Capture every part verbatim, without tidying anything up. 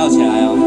跳起来哦。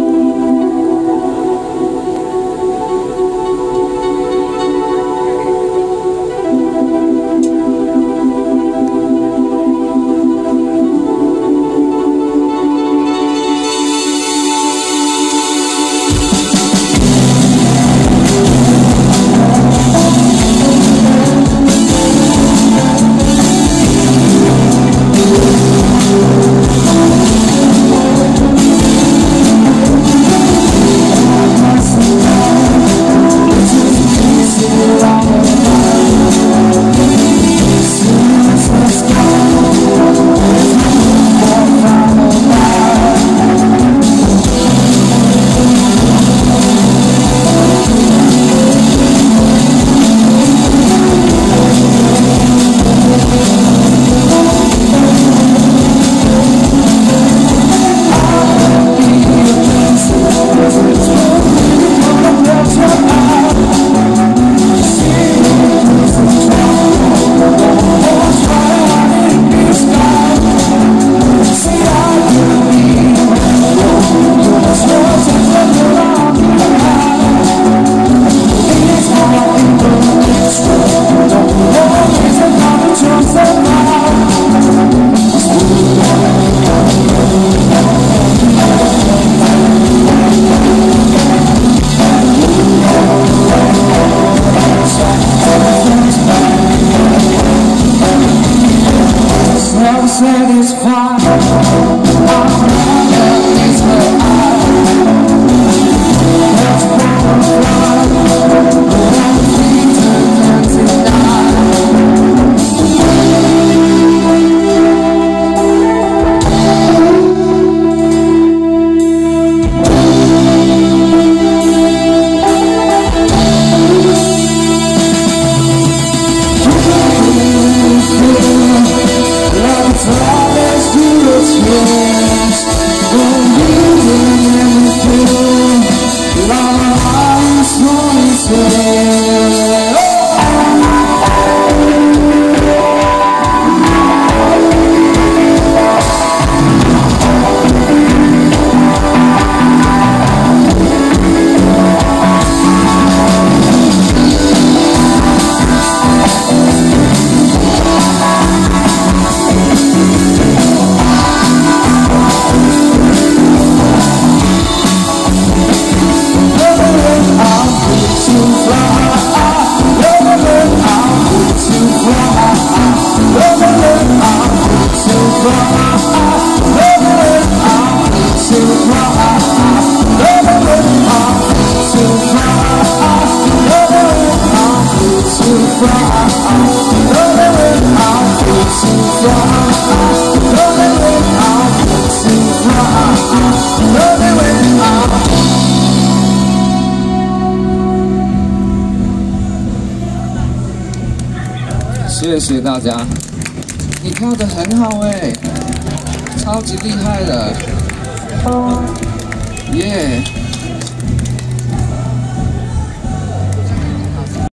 Satisfied, I'm never is her eye. Let's go and fly, but I'm free to dance and 谢谢大家，你跳得很好哎，超级厉害的，耶、yeah